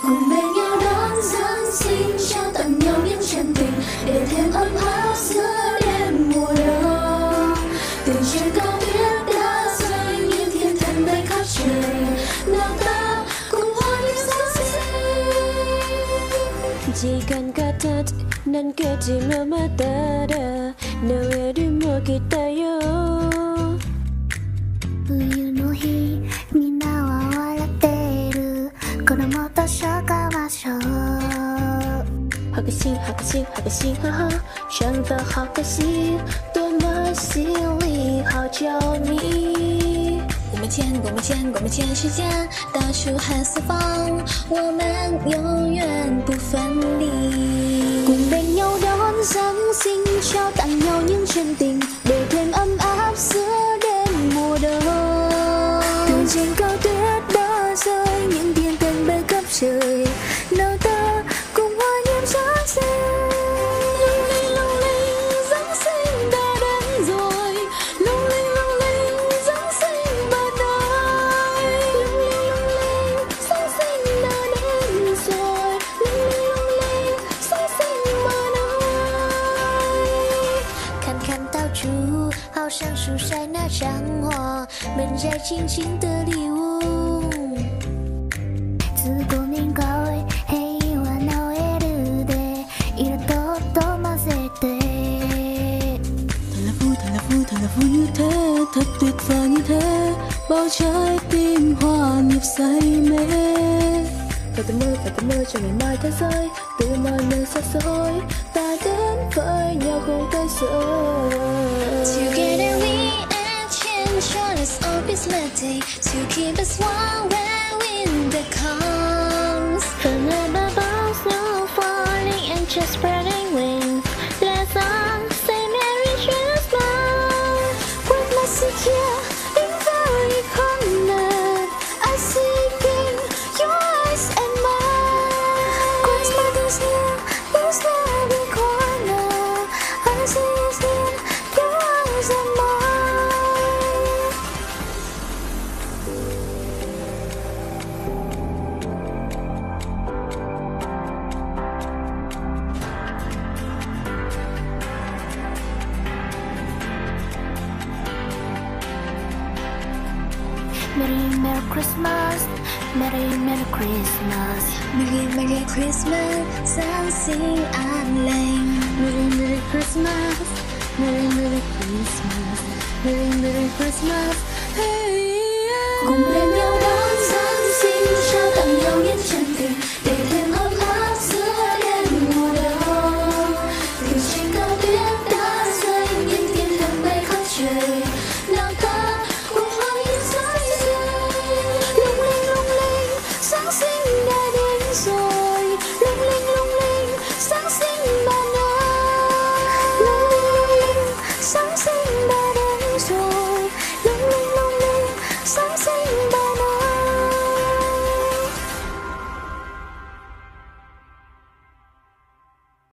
cùng bên nhau đón Giáng sinh, trao tặng nhau những chân tình để thêm ấm áp giữa đêm mùa đông. Từ trên cao tuyết đã rơi như thiên thần bay khắp trời, nào ta cùng hoa niệm Giáng sinh. Chỉ cần kata nan ketima matada nawe di mo kita yo. 冬の日みんなは笑っている子供と紹介ましょう。 好个心，好个心，好个心，哈哈，真的好可惜，多么心里好着迷。我们牵，我们牵，我们牵时间，到处和四方，我们永远不分离。 Cùng bên nhau đón Giáng sinh, trao tặng nhau những chân tình để thêm ấm áp giữa đêm mùa đông. Từ trên cao tuyết đã rơi những thiên thần bay khắp trời, nào ta cùng hoa niệm Giáng sinh. Lung linh lung linh, Giáng sinh đã đến rồi. Lung linh lung linh, Giáng sinh bên đây. Lung linh lung linh, Giáng sinh đã đến rồi. Lung linh lung linh, Giáng sinh bên đây. 看看到处，好像树晒那张画，门摘轻轻的礼物。ずっと年間平和なエルで色と混ぜて。 Thật là vui như thế, thật tuyệt vời như thế, bao trái tim hòa nhịp say mê. Phải tơ mơ cho ngày mai thế giới, từ mọi nơi xa xôi, ta đến với nhau không tay rời. Together we exchange honest opportunity to keep us warm when winter comes. From above all snow falling and just spreading wings, let's all say Merry Christmas. Christmas is here in very corner. I see it in your eyes and mine. Christmas is here, This very corner. I see it in your eyes and mine. Merry Merry Christmas, Merry Merry Christmas. Merry Merry Christmas, Giáng sinh an lành. Merry Merry Christmas, Merry Merry Christmas, Merry Merry Christmas, hey.